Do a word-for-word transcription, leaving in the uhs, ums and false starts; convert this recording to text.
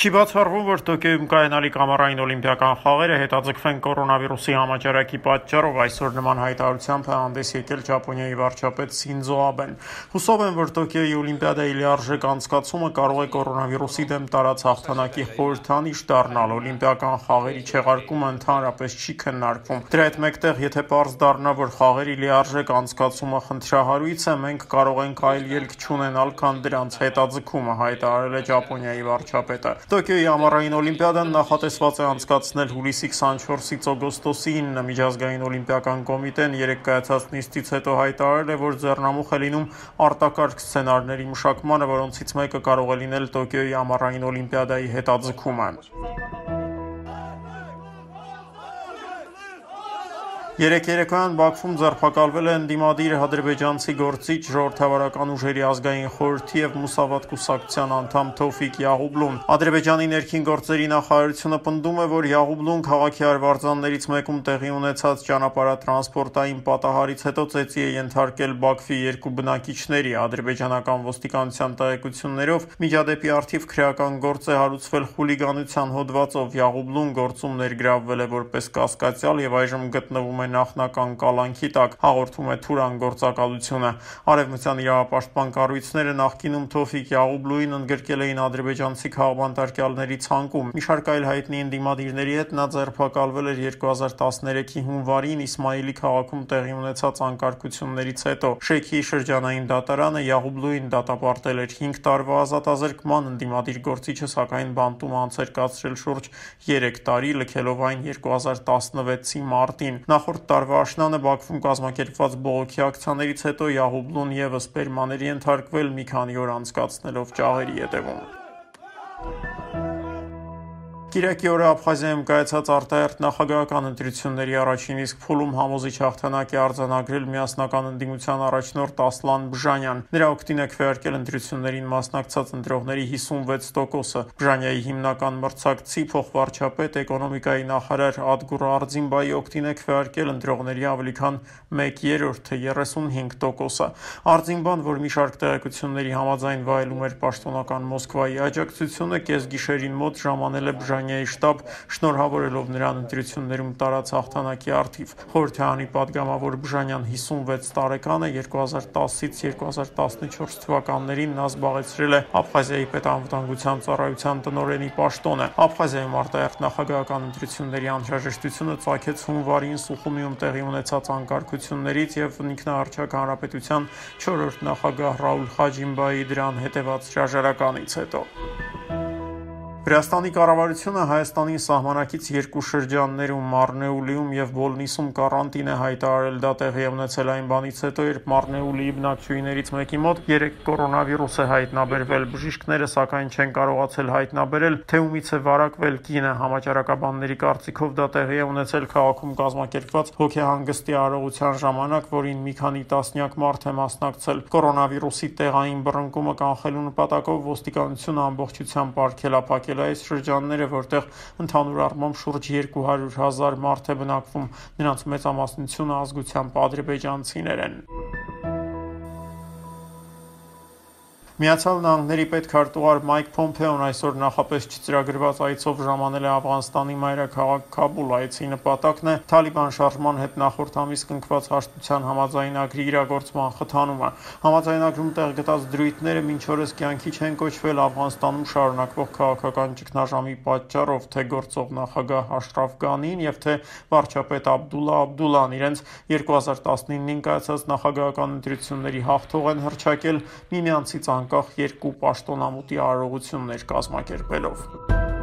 Չի բացառվում, որ Տոկիոյում կայանալիք ամառային օլիմպիական խաղերը հետաձգվեն կորոնավիրուսի համաճարակի պատճառով, այսօր նման հայտարարությամբ է հանդես եկել Ճապոնիայի վարչապետ Սինձո Աբեն։ Հուսով եմ, որ Տոկիոյի օլիմպիադայի լիարժեք անցկացումը կարող է կորոնավիրուսի դեմ տարած հաղթանակի խորհրդանիշ դառնալ։ Օլիմպիական խաղերի չեղարկումը ընդհանրապես չի քննարկվում։ Դրա հետ մեկտեղ, եթե պարզ դառնա, որ խաղերի լիարժեք անցկացումը խնդրահարույց է, մենք կարող ենք այլ ելք չունենալ, քան դրանց հետաձգումը, հայտարարել է Ճապոնիայի վարչապետը։ Տոկիոյի ամառային օլիմպիադան նախատեսված է անցկացնել հուլիսի քսանչորսից օգոստոսի ինը։ Միջազգային օլիմպիական կոմիտեն երեկ կայացած նիստից հետո հայտարարել է, որ ձեռնամուխ է լինում արտակարգ սցենարների մշակմանը, որոնցից մեկը կարող է լինել Տոկիոյի ամառային օլիմպիադայի հետաձգումը։ Երեկ երեկոյան Բաքվում ձերբակալվել է ընդդիմադիր ադրբեջանցի գործիչ, ժողովրդավարական ուժերի ազգային խորհրդի եւ Մուսավատ կուսակցության անդամ Թովֆիկ Յաղուբլուն։ Ադրբեջանի ներքին գործերի նախարարությունը պնդում է, որ Յաղուբլուն քաղաքի արվարձաններից մեկում տեղի ունեցած ճանապարհատրանսպորտային պատահարից հետո ծեծի է ենթարկել Բաքվի երկու բնակիչների։ Ադրբեջանական ոստիկանության տեղեկություններով միջադեպի առթիվ քրեական գործ է հարուցվել խուլիգանության հոդվածով։ Յաղուբլուն գործում ներգրավվել է որպես կասկածյալ եւ այժմ գտնվում է նախնական կալանքի տակ, հաղորդում է Թուրան գործակալությունը։ Արևմտյան իրավապաշտպան կառույցները նախկինում Թովֆիկ Յաղուբլուին ընդգրկել էին ադրբեջանցի քաղբանտարկյալների ցանկում։ Մի շարք այլ հայտնի ընդդիմադիրների հետ նա ձերբակալվել էր երկու հազար տասներեքի հունվարին Իսմայիլի քաղաքում տեղի ունեցած անկարգություններից հետո։ Շեյքի շրջանային դատարանը Յաղուբլուին դատապարտել էր հինգ տարվա ազատազրկման, ընդդիմադիր գործիչը սակայն բանտում անց էր կացրել շուրջ երեք տարի, լքելով այն երկու հազար տասնվեցի մարտին։ Նախորդ տարվա աշնանը Բաքվում կազմակերպված բողոքի ակցիաներից հետո Յաղուբլուն եւս պերման էր ենթարկվել, մի քանի օր անցկացնելով ճաղերի հետևում։ Կիրակի օրը Աբխազիայում կայացած արտահերթ նախագահական ընտրությունների առաջին իսկ փուլում համոզիչ հաղթանակ է արձանագրել միասնական ընդդիմության առաջնորդ Ասլան Բժանյան։ Նրա օգտին է քվեարկել ընտրություններին մասնակցած ընտրողների հիսունվեց տոկոսը։ Բժանյայի հիմնական մրցակցի փոխվարչապետ, էկոնոմիկայի նախարար Ադգուր Արձինբայի օգտին է քվեարկել ընտրողների ավելի քան մեկ երրորդը երեսունհինգ տոկոսը։ Արձինբան, որ մի շարք տեղեկությունների համաձայն վայելում էր պաշտոնական Մոսկվայի աջակցությունը, կեսգիշերին մոտ ժամանել է Բժանյայի շտաբ, շնորհավորելով նրան ընտրություններում տարած հաղթանակի առթիվ։ Խորհրդարանի պատգամավոր Բժանյան հիսունվեց տարեկան է, երկու հազար տասից երկու հազար տասնչորս թվականներին նա զբաղեցրել է Աբխազիայի պետանվտանգության ծառայության տնօրենի պաշտոնը։ Աբխազիայում արտահերթ նախագահական ընտրությունների անհրաժեշտությունը ծագեց հունվարին Սուխումիում տեղի ունեցած անկարգություններից եւ ինքնահռչակ հանրապետության չորրորդ նախագահ Ռաուլ Խաջիմբայի դրան հետեւած հրաժարականից հետո։ Վրաստանի կառավարությունը Հայաստանի սահմանակից երկու շրջաններում Մարնեուլիում եւ Բոլնիսում կարանտին է հայտարարել։ Դա տեղի է ունեցել այն բանից հետո, երբ Մարնեուլիի բնակչուհիներից մեկի մոտ երեք կորոնավիրուս է հայտնաբերվել։ Բժիշկները սակայն չեն կարողացել հայտնաբերել, թե ումից է վարակվել կինը։ Համաճարակաբանների կարծիքով դա տեղի է ունեցել քաղաքում կազմակերպված հոգեհանգստի արարողության ժամանակ, որին մի քանի տասնյակ մարդ է մասնակցել։ Կորոնավիրուսի տեղային բռնկումը կանխելու նպատակով ոստիկանությունը ամբողջությամբ արգելափակել այս շրջանները, որտեղ ընդհանուր առմամբ շուրջ երկու հարյուր հազար մարդ է բնակվում, նրանց մեծամասնությունը ազգությամբ ադրբեջանցիներ են։ Միացյալ Նահանգների պետքարտուղար Մայք Փոմփեոն այսօր նախապես չծրագրված այցով ժամանել է Աֆղանստանի մայրաքաղաք Քաբուլ։ Այցի նպատակն է Թալիբան շարժման հետ նախորդ ամիս կնքված հաշտության համաձայնագրի իրագործման խթանումը։ Համաձայնագրում տեղ գտած դրույթները մինչ օրս կյանքի չեն կոչվել Աֆղանստանում շարունակվող քաղաքական ճգնաժամի պատճառով, թե գործող նախագահ Աշրաֆ Գանին եւ թե վարչապետ Աբդուլլա Աբդուլլան իրենց երկու հազար տասնինին կայացած նախագահական ընտրությունների հաղթող են հռչակել միմյանցից անկախ երկու պաշտոնամուտի արարողություններ կազմակերպելով։